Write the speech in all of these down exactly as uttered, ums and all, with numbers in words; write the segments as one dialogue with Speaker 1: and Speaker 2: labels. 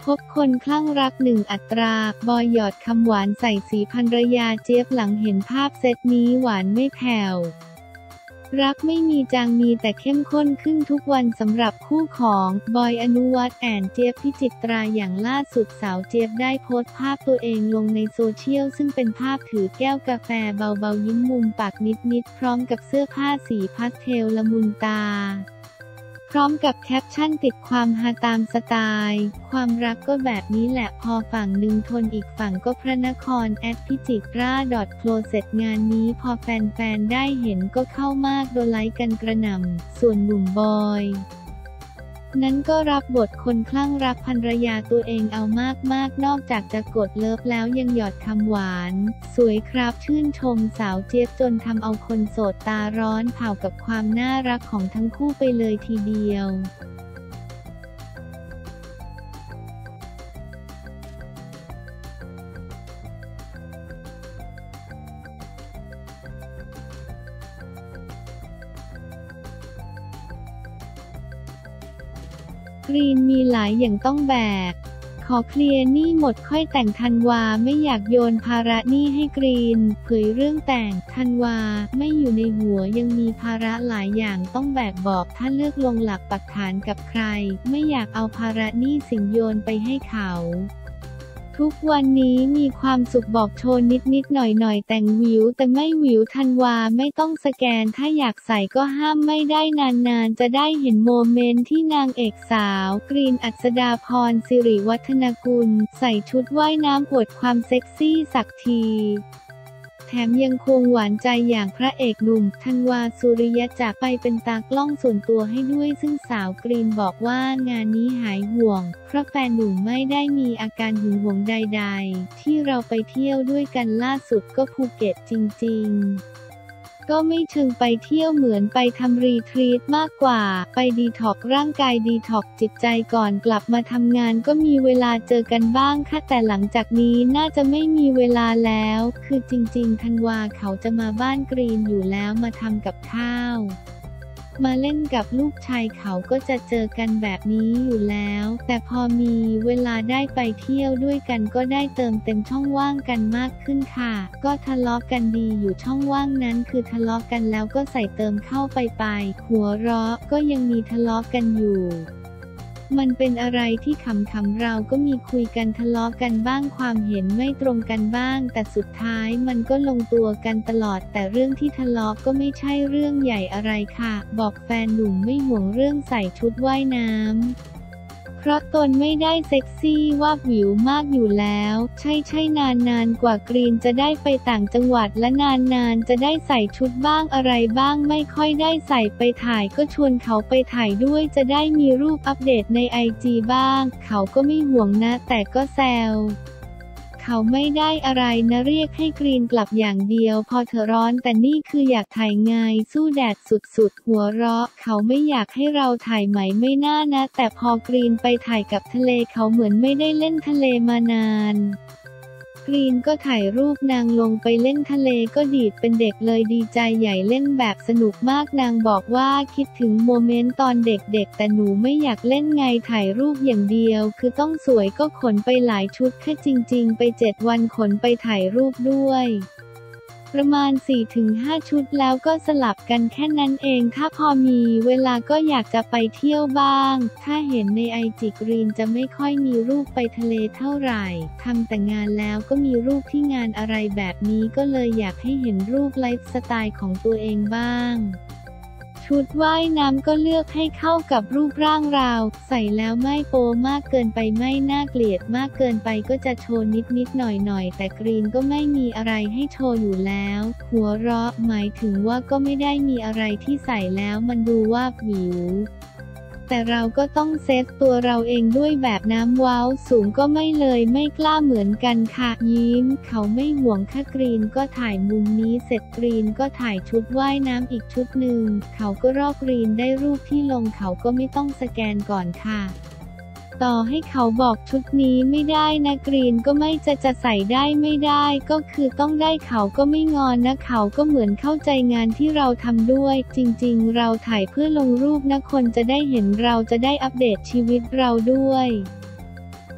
Speaker 1: บคนคลั่งรักหนึ่งอัตราบอยหยอดคำหวานใส่สีภรรยาเจี๊ยบหลังเห็นภาพเซตนี้หวานไม่แผ่วรักไม่มีจางมีแต่เข้มข้นขึ้นทุกวันสำหรับคู่ของบอยอนุวัฒน์แอนเจี๊ยบพิจิตราอย่างล่าสุดสาวเจี๊ยบได้โพสต์ภาพตัวเองลงในโซเชียลซึ่งเป็นภาพถือแก้วกาแฟเบาๆยิ้มมุมปากนิดๆพร้อมกับเสื้อผ้าสีพาสเทลละมุนตาพร้อมกับแคปชั่นติดความฮาตามสไตล์ความรักก็แบบนี้แหละพอฝั่งหนึ่งทนอีกฝั่งก็พระนครแอดพิจิตราดอทโคลเสร็จงานนี้พอแฟนๆได้เห็นก็เข้ามากโดนไลค์กันกระหน่ำส่วนหนุ่มบอยนั้นก็รับบทคนคลั่งรักภรรยาตัวเองเอามากๆนอกจากจะกดเลิฟแล้วยังหยอดคำหวานสวยครับชื่นชมสาวเจี๊ยบจนทำเอาคนโสดตาร้อนเผากับความน่ารักของทั้งคู่ไปเลยทีเดียวกรีนมีหลายอย่างต้องแบกขอเคลียร์หนี้หมดค่อยแต่งธันวาไม่อยากโยนภาระหนี้ให้กรีนเผยเรื่องแต่งธันวาไม่อยู่ในหัวยังมีภาระหลายอย่างต้องแบกบอกถ้าเลือกลงหลักปักฐานกับใครไม่อยากเอาภาระหนี้สินโยนไปให้เขาทุกวันนี้มีความสุขบอกโชว์นิดๆหน่อยๆแต่งวิวแต่ไม่วิวธันวาไม่ต้องสแกนถ้าอยากใส่ก็ห้ามไม่ได้นานๆจะได้เห็นโมเมนต์ที่นางเอกสาวกรีนอัศดาพรสิริวัฒนกุลใส่ชุดว่ายน้ำอวดความเซ็กซี่สักทีแถมยังคงหวานใจอย่างพระเอกหนุ่มธันวาสุริยะจากไปเป็นตากล้องส่วนตัวให้ด้วยซึ่งสาวกรีนบอกว่างานนี้หายห่วงเพราะแฟนหนุ่มไม่ได้มีอาการหึงหวงใดๆที่เราไปเที่ยวด้วยกันล่าสุดก็ภูเก็ตจริงๆก็ไม่เชิงไปเที่ยวเหมือนไปทำรีทรีตมากกว่าไปดีท็อกร่างกายดีท็อกจิตใจก่อนกลับมาทำงานก็มีเวลาเจอกันบ้างค่ะแต่หลังจากนี้น่าจะไม่มีเวลาแล้วคือจริงๆธันวาเขาจะมาบ้านกรีนอยู่แล้วมาทำกับข้าวมาเล่นกับลูกชายเขาก็จะเจอกันแบบนี้อยู่แล้วแต่พอมีเวลาได้ไปเที่ยวด้วยกันก็ได้เติมเต็มช่องว่างกันมากขึ้นค่ะก็ทะเลาะกันดีอยู่ช่องว่างนั้นคือทะเลาะกันแล้วก็ใส่เติมเข้าไปไปหัวเราะก็ยังมีทะเลาะกันอยู่มันเป็นอะไรที่ขำๆเราก็มีคุยกันทะเลาะกันบ้างความเห็นไม่ตรงกันบ้างแต่สุดท้ายมันก็ลงตัวกันตลอดแต่เรื่องที่ทะเลาะก็ไม่ใช่เรื่องใหญ่อะไรค่ะบอกแฟนหนุ่มไม่ห่วงเรื่องใส่ชุดว่ายน้ำเพราะตนไม่ได้เซ็กซี่วาบหวิวมากอยู่แล้วใช่ใช่นานนานกว่ากรีนจะได้ไปต่างจังหวัดและนานนานจะได้ใส่ชุดบ้างอะไรบ้างไม่ค่อยได้ใส่ไปถ่ายก็ชวนเขาไปถ่ายด้วยจะได้มีรูปอัปเดตในไอจีบ้างเขาก็ไม่ห่วงนะแต่ก็แซวเขาไม่ได้อะไรนะเรียกให้กรีนกลับอย่างเดียวพอเธอร้อนแต่นี่คืออยากถ่ายไงสู้แดดสุดๆหัวเราะเขาไม่อยากให้เราถ่ายไหมไม่น่านะแต่พอกรีนไปถ่ายกับทะเลเขาเหมือนไม่ได้เล่นทะเลมานานกรีนก็ถ่ายรูปนางลงไปเล่นทะเลก็ดีดเป็นเด็กเลยดีใจใหญ่เล่นแบบสนุกมากนางบอกว่าคิดถึงโมเมนต์ตอนเด็กๆแต่หนูไม่อยากเล่นไงถ่ายรูปอย่างเดียวคือต้องสวยก็ขนไปหลายชุดแค่จริงๆไปเจ็ดวันขนไปถ่ายรูปด้วยประมาณ สี่ถึงห้า ชุดแล้วก็สลับกันแค่นั้นเองถ้าพอมีเวลาก็อยากจะไปเที่ยวบ้างถ้าเห็นในไอจีกรีนจะไม่ค่อยมีรูปไปทะเลเท่าไหร่ทำแต่งานแล้วก็มีรูปที่งานอะไรแบบนี้ก็เลยอยากให้เห็นรูปไลฟ์สไตล์ของตัวเองบ้างชุดว่ายน้ำก็เลือกให้เข้ากับรูปร่างเราใส่แล้วไม่โป๊มากเกินไปไม่น่าเกลียดมากเกินไปก็จะโชว์นิดๆหน่อยๆแต่กรีนก็ไม่มีอะไรให้โชว์อยู่แล้วหัวเราะหมายถึงว่าก็ไม่ได้มีอะไรที่ใส่แล้วมันดูว่าวิวแต่เราก็ต้องเซฟตัวเราเองด้วยแบบน้ำว้าวสูงก็ไม่เลยไม่กล้าเหมือนกันค่ะยิ้มเขาไม่ห่วงค่ะกรีนก็ถ่ายมุมนี้เสร็จกรีนก็ถ่ายชุดว่ายน้ำอีกชุดหนึ่งเขาก็รอกกรีนได้รูปที่ลงเขาก็ไม่ต้องสแกนก่อนค่ะต่อให้เขาบอกชุดนี้ไม่ได้นะกรีนก็ไม่จะจะใส่ได้ไม่ได้ก็คือต้องได้เขาก็ไม่งอนนะเขาก็เหมือนเข้าใจงานที่เราทำด้วยจริงๆเราถ่ายเพื่อลงรูปนะคนจะได้เห็นเราจะได้อัปเดตชีวิตเราด้วย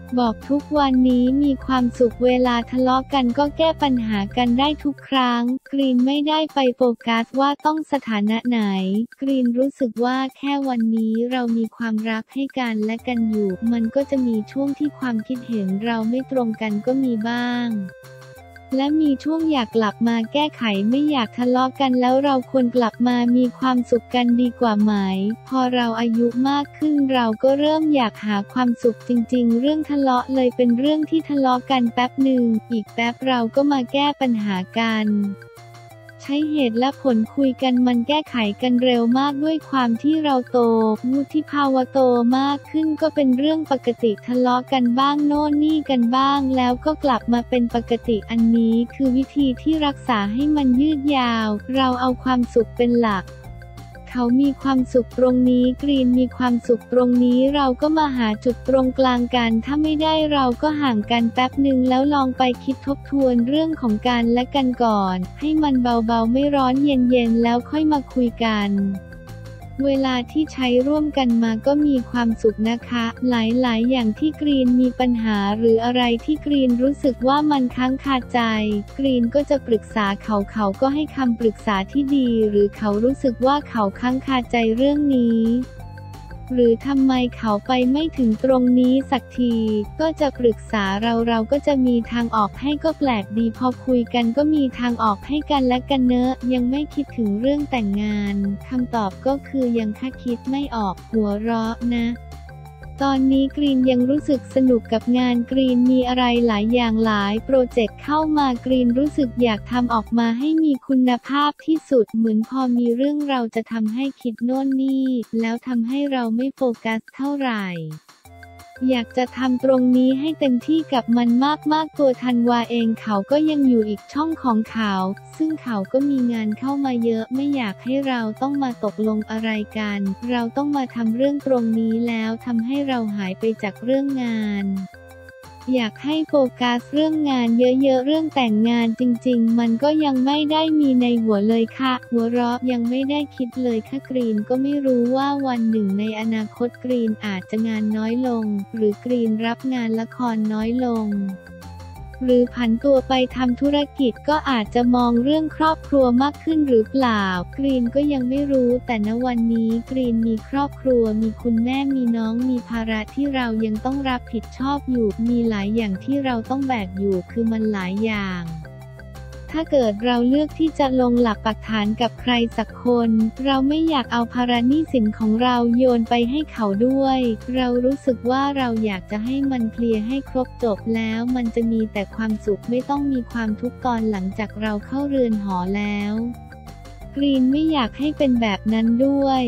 Speaker 1: บอกทุกวันนี้มีความสุขเวลาทะเลาะกันก็แก้ปัญหากันได้ทุกครั้งกรีนไม่ได้ไปโฟกัสว่าต้องสถานะไหนกรีนรู้สึกว่าแค่วันนี้เรามีความรักให้กันและกันอยู่มันก็จะมีช่วงที่ความคิดเห็นเราไม่ตรงกันก็มีบ้างและมีช่วงอยากกลับมาแก้ไขไม่อยากทะเลาะกันแล้วเราควรกลับมามีความสุขกันดีกว่าไหมพอเราอายุมากขึ้นเราก็เริ่มอยากหาความสุขจริงๆเรื่องทะเลาะเลยเป็นเรื่องที่ทะเลาะกันแป๊บหนึ่งอีกแป๊บเราก็มาแก้ปัญหากันใช้เหตุและผลคุยกันมันแก้ไขกันเร็วมากด้วยความที่เราโตวุฒิภาวะโตมากขึ้นก็เป็นเรื่องปกติทะเลาะกันบ้างโน่นนี่กันบ้างแล้วก็กลับมาเป็นปกติอันนี้คือวิธีที่รักษาให้มันยืดยาวเราเอาความสุขเป็นหลักเขามีความสุขตรงนี้กรีนมีความสุขตรงนี้เราก็มาหาจุดตรงกลางกันถ้าไม่ได้เราก็ห่างกันแป๊บหนึ่งแล้วลองไปคิดทบทวนเรื่องของกันและกันก่อนให้มันเบาๆไม่ร้อนเย็นๆแล้วค่อยมาคุยกันเวลาที่ใช้ร่วมกันมาก็มีความสุขนะคะหลายๆอย่างที่กรีนมีปัญหาหรืออะไรที่กรีนรู้สึกว่ามันค้างคาใจกรีนก็จะปรึกษาเขาเขาก็ให้คำปรึกษาที่ดีหรือเขารู้สึกว่าเขาค้างคาใจเรื่องนี้หรือทำไมเขาไปไม่ถึงตรงนี้สักทีก็จะปรึกษาเราเราก็จะมีทางออกให้ก็แปลกดีพอคุยกันก็มีทางออกให้กันและกันเนอะยังไม่คิดถึงเรื่องแต่งงานคำตอบก็คือยังค่าคิดไม่ออกหัวเราะนะตอนนี้กรีนยังรู้สึกสนุกกับงานกรีนมีอะไรหลายอย่างหลายโปรเจกต์เข้ามากรีนรู้สึกอยากทำออกมาให้มีคุณภาพที่สุดเหมือนพอมีเรื่องเราจะทำให้คิดโน่นนี่แล้วทำให้เราไม่โฟกัสเท่าไหร่อยากจะทำตรงนี้ให้เต็มที่กับมันมากๆตัวธันวาเองเขาก็ยังอยู่อีกช่องของเขาซึ่งเขาก็มีงานเข้ามาเยอะไม่อยากให้เราต้องมาตกลงอะไรกันเราต้องมาทำเรื่องตรงนี้แล้วทำให้เราหายไปจากเรื่องงานอยากให้โฟกัสเรื่องงานเยอะๆเรื่องแต่งงานจริงๆมันก็ยังไม่ได้มีในหัวเลยค่ะหัวเราะยังไม่ได้คิดเลยค่ะกรีนก็ไม่รู้ว่าวันหนึ่งในอนาคตกรีนอาจจะงานน้อยลงหรือกรีนรับงานละครน้อยลงหรือผันตัวไปทำธุรกิจก็อาจจะมองเรื่องครอบครัวมากขึ้นหรือเปล่ากรีนก็ยังไม่รู้แต่ณวันนี้กรีนมีครอบครัวมีคุณแม่มีน้องมีภาระที่เรายังต้องรับผิดชอบอยู่มีหลายอย่างที่เราต้องแบกอยู่คือมันหลายอย่างถ้าเกิดเราเลือกที่จะลงหลักปักฐานกับใครสักคนเราไม่อยากเอาภาระหนี้สินของเราโยนไปให้เขาด้วยเรารู้สึกว่าเราอยากจะให้มันเคลียร์ให้ครบจบแล้วมันจะมีแต่ความสุขไม่ต้องมีความทุกข์ตอนหลังจากเราเข้าเรือนหอแล้วกรีนไม่อยากให้เป็นแบบนั้นด้วย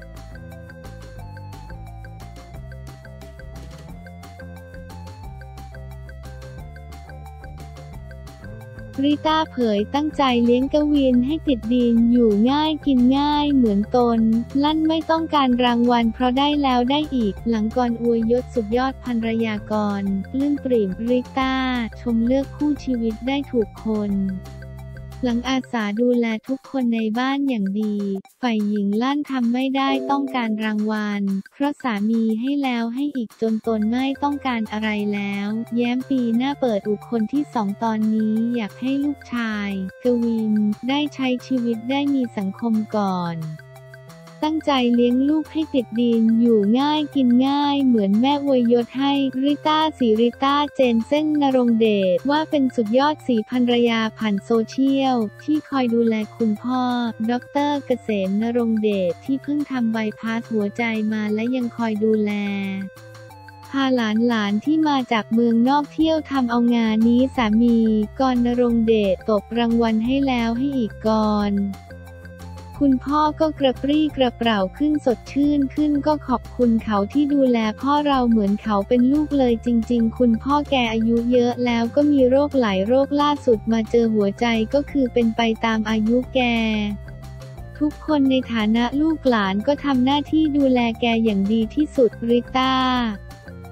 Speaker 1: ริต้าเผยตั้งใจเลี้ยงกวินให้ติดดินอยู่ง่ายกินง่ายเหมือนตนลั่นไม่ต้องการรางวัลเพราะได้แล้วได้อีกหลังก่อนอวยยศสุดยอดภรรยากรปลื้มปริ่มริต้าชมเลือกคู่ชีวิตได้ถูกคนหลังอาสาดูแลทุกคนในบ้านอย่างดีฝ่ายหญิงลั่นทำไม่ได้ต้องการรางวัลเพราะสามีให้แล้วให้อีกจนตนไม่ต้องการอะไรแล้วแย้มปีหน้าเปิดอุคนที่สองตอนนี้อยากให้ลูกชายกวินได้ใช้ชีวิตได้มีสังคมก่อนตั้งใจเลี้ยงลูกให้ติดดินอยู่ง่ายกินง่ายเหมือนแม่อวยยศให้ริต้าสีริต้าเจนเซ่นนรงเดชว่าเป็นสุดยอดสีภรรยาผ่านโซเชียลที่คอยดูแลคุณพ่อดร.เกษมนรงเดชที่เพิ่งทำใบพาสหัวใจมาและยังคอยดูแลพาหลานๆที่มาจากเมืองนอกเที่ยวทำเอางานนี้สามีกรณรงค์เดชตบรางวัลให้แล้วให้อีกกรคุณพ่อก็กระปรี้กระเปร่าขึ้นสดชื่นขึ้นก็ขอบคุณเขาที่ดูแลพ่อเราเหมือนเขาเป็นลูกเลยจริงๆคุณพ่อแกอายุเยอะแล้วก็มีโรคหลายโรคล่าสุดมาเจอหัวใจก็คือเป็นไปตามอายุแกทุกคนในฐานะลูกหลานก็ทำหน้าที่ดูแลแกอย่างดีที่สุดริต้า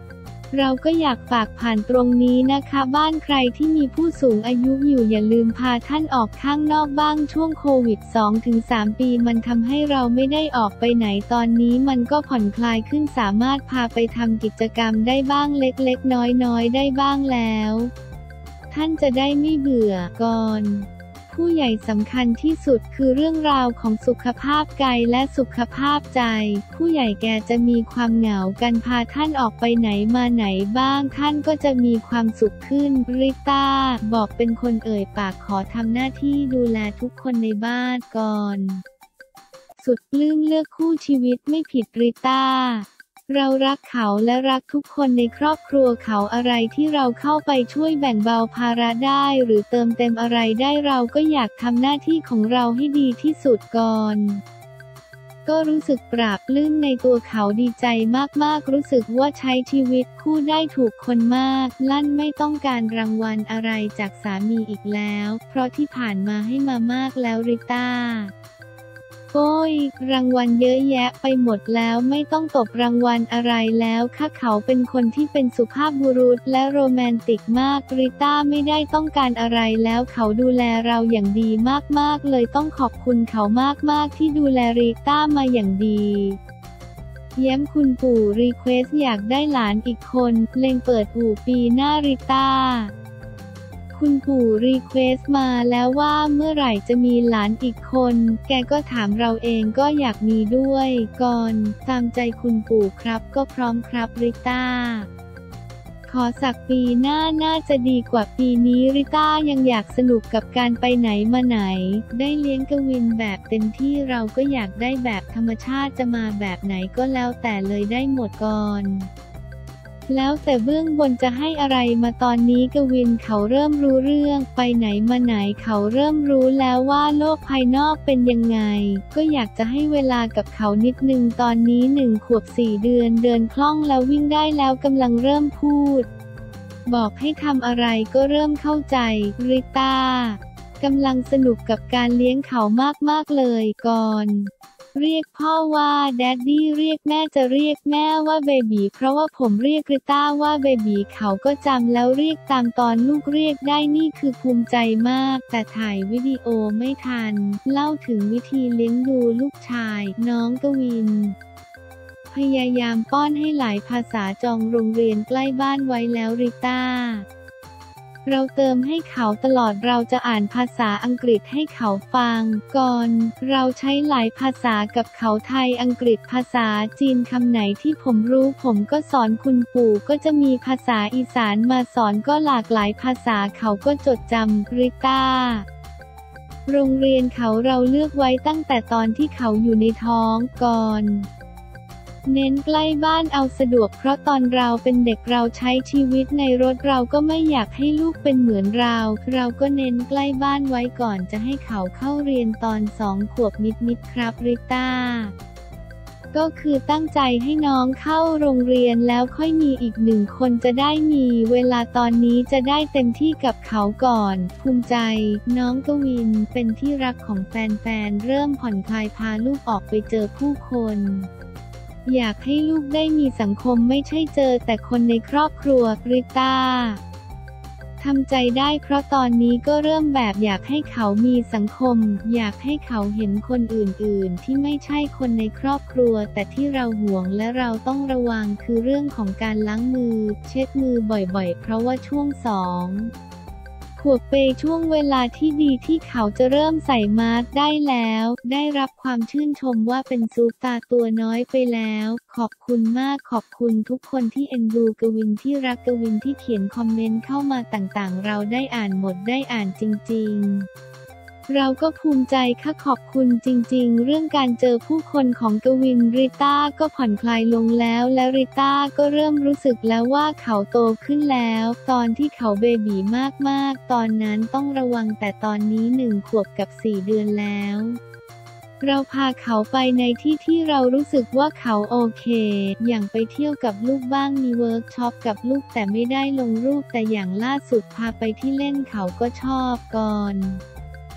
Speaker 1: เราก็อยากฝากผ่านตรงนี้นะคะบ้านใครที่มีผู้สูงอายุอยู่อย่าลืมพาท่านออกข้างนอกบ้างช่วงโควิด สองถึงสาม ปีมันทำให้เราไม่ได้ออกไปไหนตอนนี้มันก็ผ่อนคลายขึ้นสามารถพาไปทำกิจกรรมได้บ้างเล็กๆน้อยๆได้บ้างแล้วท่านจะได้ไม่เบื่อก่อนผู้ใหญ่สำคัญที่สุดคือเรื่องราวของสุขภาพกายและสุขภาพใจผู้ใหญ่แกจะมีความเหงากันพาท่านออกไปไหนมาไหนบ้างท่านก็จะมีความสุขขึ้นริต้าบอกเป็นคนเอ่ยปากขอทำหน้าที่ดูแลทุกคนในบ้านก่อนสุดปลื้มเลือกคู่ชีวิตไม่ผิดริต้าเรารักเขาและรักทุกคนในครอบครัวเขาอะไรที่เราเข้าไปช่วยแบ่งเบาภาระได้หรือเติมเต็มอะไรได้เราก็อยากทำหน้าที่ของเราให้ดีที่สุดก่อนก็รู้สึกปราบปลื้มในตัวเขาดีใจมากๆรู้สึกว่าใช้ชีวิตคู่ได้ถูกคนมากลั่นไม่ต้องการรางวัลอะไรจากสามีอีกแล้วเพราะที่ผ่านมาให้มามากแล้วริต้าโอ้ยรางวัลเยอะแยะไปหมดแล้วไม่ต้องตบรางวัลอะไรแล้วค่ะเขาเป็นคนที่เป็นสุภาพบุรุษและโรแมนติกมากริต้าไม่ได้ต้องการอะไรแล้วเขาดูแลเราอย่างดีมากๆเลยต้องขอบคุณเขามากๆที่ดูแลริต้ามาอย่างดีแย้มคุณปู่รีเควสอยากได้หลานอีกคนเล็งเปิดอู่ปีหน้าริต้าคุณปู่รีเควสมาแล้วว่าเมื่อไหร่จะมีหลานอีกคนแกก็ถามเราเองก็อยากมีด้วยก่อนตามใจคุณปู่ครับก็พร้อมครับริต้าขอสักปีหน้าน่าจะดีกว่าปีนี้ริต้ายังอยากสนุกกับการไปไหนมาไหนได้เลี้ยงกวินแบบเต็มที่เราก็อยากได้แบบธรรมชาติจะมาแบบไหนก็แล้วแต่เลยได้หมดก่อนแล้วแต่เบื้องบนจะให้อะไรมาตอนนี้กวินเขาเริ่มรู้เรื่องไปไหนมาไหนเขาเริ่มรู้แล้วว่าโลกภายนอกเป็นยังไงก็อยากจะให้เวลากับเขานิดนึงตอนนี้หนึ่งขวบสี่เดือนเดินคล่องแล้ววิ่งได้แล้วกำลังเริ่มพูดบอกให้ทำอะไรก็เริ่มเข้าใจริต้ากำลังสนุกกับการเลี้ยงเขามากๆเลยก่อนเรียกพ่อว่าแดดดี้เรียกแม่จะเรียกแม่ว่าเบบีเพราะว่าผมเรียกริต้าว่าเบบีเขาก็จำแล้วเรียกตามตอนลูกเรียกได้นี่คือภูมิใจมากแต่ถ่ายวิดีโอไม่ทันเล่าถึงวิธีเลี้ยงดูลูกชายน้องกวินพยายามป้อนให้หลายภาษาจองโรงเรียนใกล้บ้านไว้แล้วริต้าเราเติมให้เขาตลอดเราจะอ่านภาษาอังกฤษให้เขาฟังก่อนเราใช้หลายภาษากับเขาไทยอังกฤษภาษาจีนคำไหนที่ผมรู้ผมก็สอนคุณปู่ก็จะมีภาษาอีสานมาสอนก็หลากหลายภาษาเขาก็จดจำริต้าโรงเรียนเขาเราเลือกไว้ตั้งแต่ตอนที่เขาอยู่ในท้องก่อนเน้นใกล้บ้านเอาสะดวกเพราะตอนเราเป็นเด็กเราใช้ชีวิตในรถเราก็ไม่อยากให้ลูกเป็นเหมือนเราเราก็เน้นใกล้บ้านไว้ก่อนจะให้เขาเข้าเรียนตอนสองขวบนิดๆครับริต้าก็คือตั้งใจให้น้องเข้าโรงเรียนแล้วค่อยมีอีกหนึ่งคนจะได้มีเวลาตอนนี้จะได้เต็มที่กับเขาก่อนภูมิใจน้องกวินเป็นที่รักของแฟนๆเริ่มผ่อนคลายพาลูกออกไปเจอผู้คนอยากให้ลูกได้มีสังคมไม่ใช่เจอแต่คนในครอบครัวริต้าทำใจได้เพราะตอนนี้ก็เริ่มแบบอยากให้เขามีสังคมอยากให้เขาเห็นคนอื่นๆที่ไม่ใช่คนในครอบครัวแต่ที่เราห่วงและเราต้องระวังคือเรื่องของการล้างมือเช็ดมือบ่อยๆเพราะว่าช่วงสองขวบเปช่วงเวลาที่ดีที่เขาจะเริ่มใส่มาสก์ได้แล้วได้รับความชื่นชมว่าเป็นซูปตาตัวน้อยไปแล้วขอบคุณมากขอบคุณทุกคนที่เอ็นดูกวินที่รักกวินที่เขียนคอมเมนต์เข้ามาต่างๆเราได้อ่านหมดได้อ่านจริงๆเราก็ภูมิใจค่ะขอบคุณจริงๆเรื่องการเจอผู้คนของกวินริต้าก็ผ่อนคลายลงแล้วและริต้าก็เริ่มรู้สึกแล้วว่าเขาโตขึ้นแล้วตอนที่เขาเบบีมากๆตอนนั้นต้องระวังแต่ตอนนี้หนึ่งขวบกับสี่เดือนแล้วเราพาเขาไปในที่ที่เรารู้สึกว่าเขาโอเคอย่างไปเที่ยวกับลูกบ้างมีเวิร์กช็อปกับลูกแต่ไม่ได้ลงรูปแต่อย่างล่าสุดพาไปที่เล่นเขาก็ชอบก่อน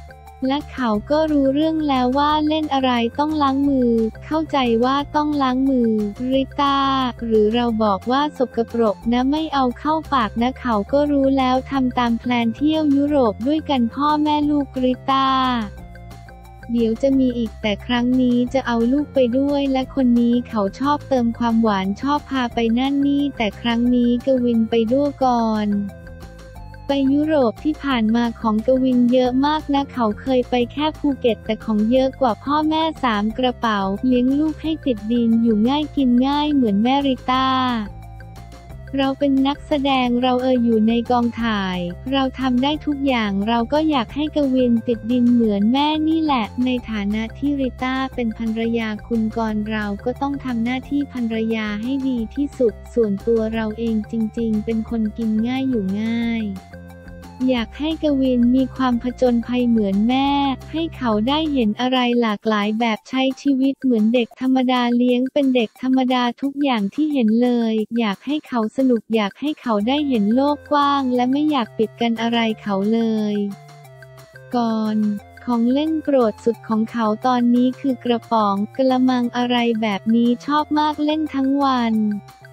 Speaker 1: และเขาก็รู้เรื่องแล้วว่าเล่นอะไรต้องล้างมือเข้าใจว่าต้องล้างมือริต้าหรือเราบอกว่าสกปรกนะไม่เอาเข้าปากนะเขาก็รู้แล้วทำตามแพลนเที่ยวยุโรปด้วยกันพ่อแม่ลูกริต้าเดี๋ยวจะมีอีกแต่ครั้งนี้จะเอาลูกไปด้วยและคนนี้เขาชอบเติมความหวานชอบพาไปนั่นนี่แต่ครั้งนี้กวินไปด้วยก่อนไปยุโรปที่ผ่านมาของกวินเยอะมากนะเขาเคยไปแค่ภูเก็ตแต่ของเยอะกว่าพ่อแม่สามกระเป๋าเลี้ยงลูกให้ติดดินอยู่ง่ายกินง่ายเหมือนแม่ริต้าเราเป็นนักแสดงเราเอออยู่ในกองถ่ายเราทำได้ทุกอย่างเราก็อยากให้กวินติดดินเหมือนแม่นี่แหละในฐานะที่ริต้าเป็นภรรยาคุณกรเราก็ต้องทำหน้าที่ภรรยาให้ดีที่สุดส่วนตัวเราเองจริงๆเป็นคนกินง่ายอยู่ง่ายอยากให้กวินมีความผจญภัยเหมือนแม่ให้เขาได้เห็นอะไรหลากหลายแบบใช้ชีวิตเหมือนเด็กธรรมดาเลี้ยงเป็นเด็กธรรมดาทุกอย่างที่เห็นเลยอยากให้เขาสนุกอยากให้เขาได้เห็นโลกกว้างและไม่อยากปิดกันอะไรเขาเลยก่อนของเล่นโปรดสุดของเขาตอนนี้คือกระป๋องกระมังอะไรแบบนี้ชอบมากเล่นทั้งวัน